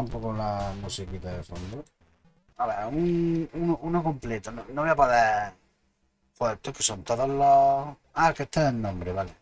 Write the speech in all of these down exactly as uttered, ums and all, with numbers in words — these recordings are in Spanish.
un poco la musiquita de fondo. A ver, un, uno, uno completo. No, no voy a poder. Joder, estos que son todos los. Ah, que este es el nombre, vale.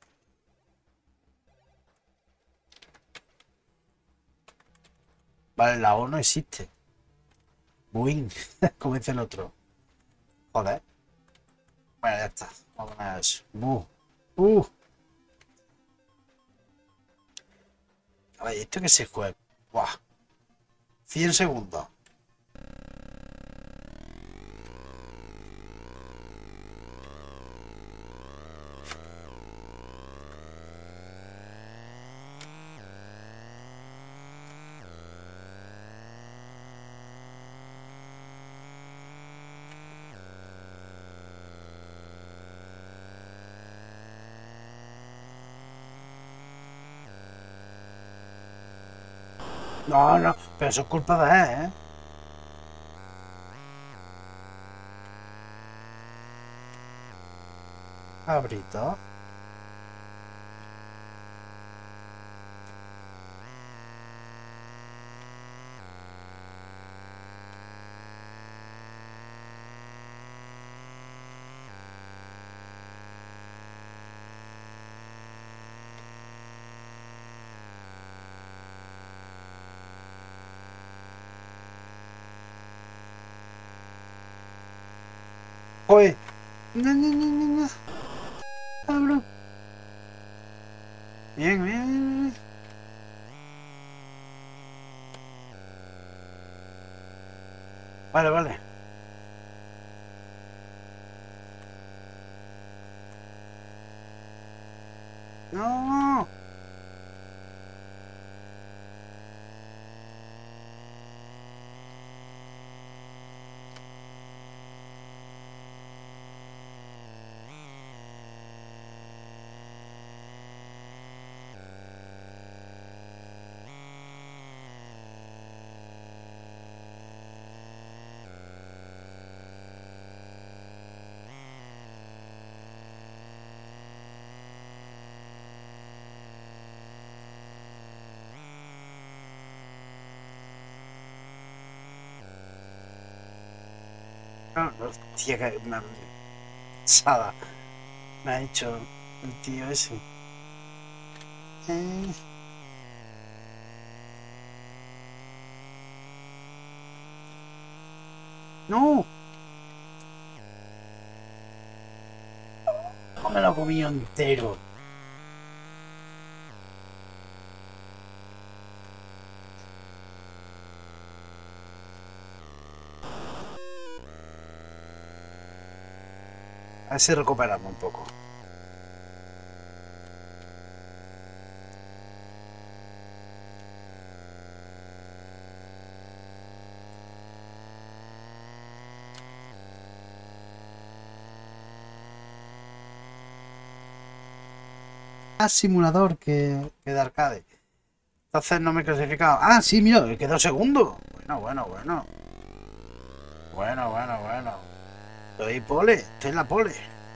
Vale, la O no existe. Buin, como dice el otro. Joder. Bueno, ya está. Vamos a poner eso. Bu. Uh. A ver, ¿esto que se juega? Buah. cien segundos. No, no, pero eso es culpa de él, ¿eh? Cabrito. Oye. No, no, no, no, no. Cabrón. Bien, bien, bien. Vale, vale. No. No, no, hostia, que una pesada me ha hecho el tío ese. Eh. No. No me lo comí entero. A ver si recuperamos un poco. Más simulador que, que de arcade. Entonces no me he clasificado. Ah, sí, mira, quedó segundo. Bueno, bueno, bueno. Bueno, bueno, bueno. Estoy pole, estoy en la pole.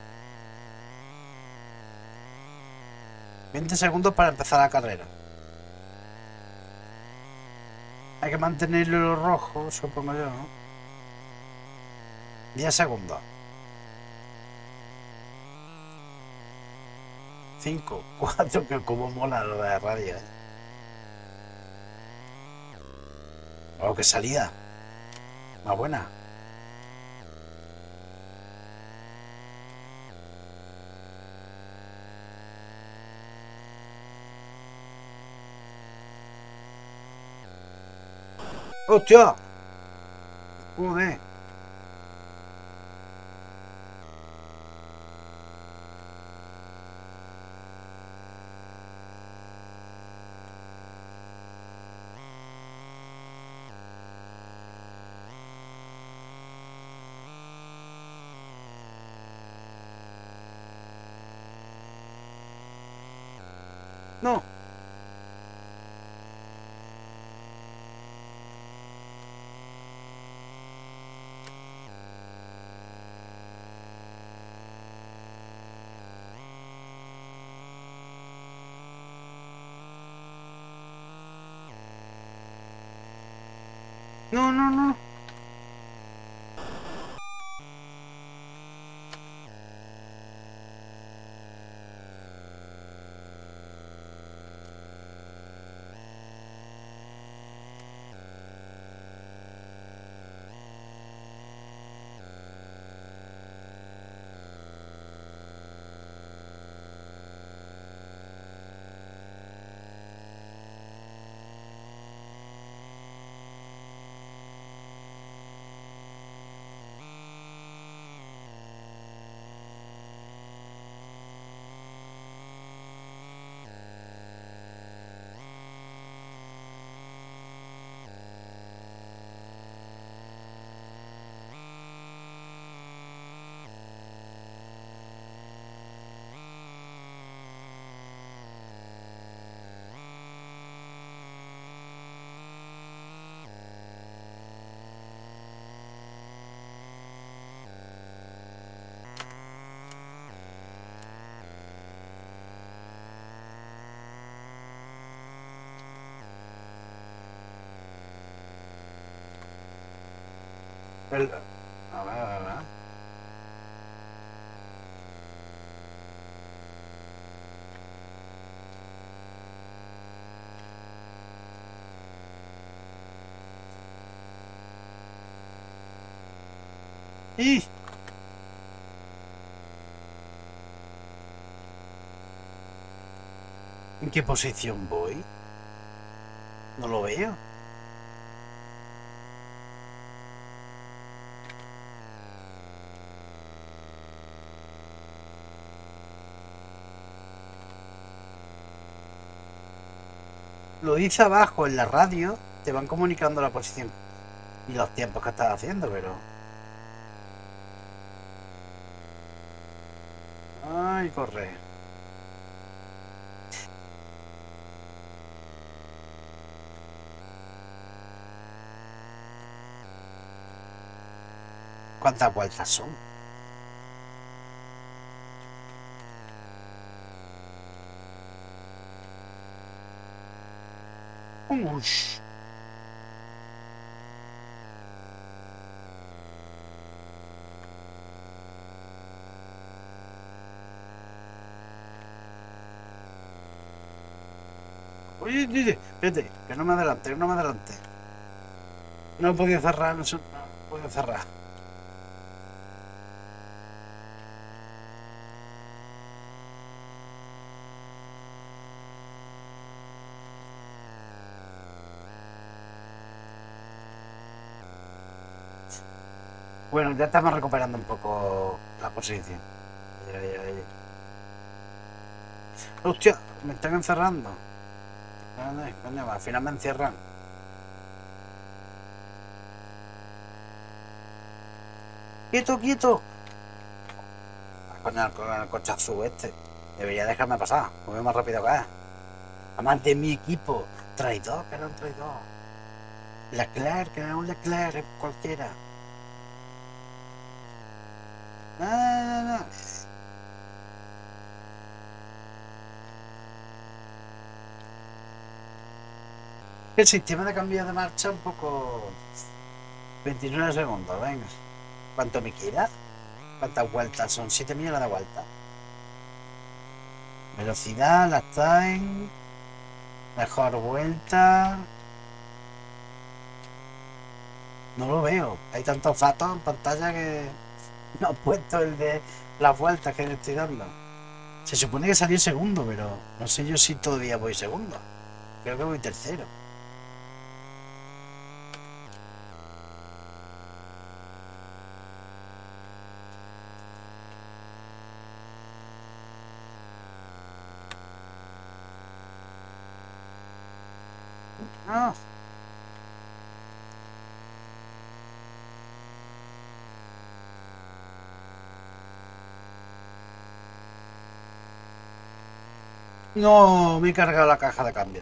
veinte segundos para empezar la carrera. Hay que mantenerlo rojo, supongo yo, ¿no? diez segundos. cinco, cuatro, que como mola lo de la radio, ¿eh? Oh, qué salida. Más buena. ¡Hostia! Joder. No. No, no, no. El... A ver, a ver. ¡Y! ¿En qué posición voy? No lo veo. Lo dice abajo en la radio, te van comunicando la posición y los tiempos que estás haciendo, pero... Ay, corre. ¿Cuántas vueltas son? Ush. Oye, oye, espérate, que no me adelante, que no me adelante. No he podido cerrar, no, sé, no he podido cerrar. Bueno, ya estamos recuperando un poco la posición. Ay, ay, ay. Hostia, me están encerrando. Ay, coño, al final me encierran. ¡Quieto, quieto! Coño, el, el coche azul este. Debería dejarme pasar. Voy más rápido que es. Además de mi equipo. Traidor, que era un traidor. Leclerc, que era un Leclerc cualquiera. No, no, no, no. El sistema de cambio de marcha un poco... veintinueve segundos, venga. ¿Cuánto me queda? ¿Cuántas vueltas son? siete millones de vueltas. Velocidad, la time. Mejor vuelta. No lo veo. Hay tantos datos en pantalla que no he puesto el de las vueltas que le estoy dando. Se supone que salió segundo, pero no sé yo si todavía voy segundo. Creo que voy tercero. No. No, me he cargado la caja de cambio.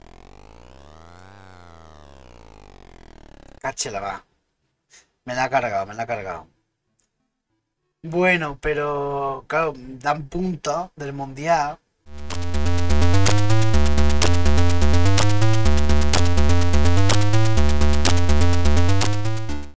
Cache la va. Me la ha cargado, me la ha cargado. Bueno, pero claro, dan puntos del mundial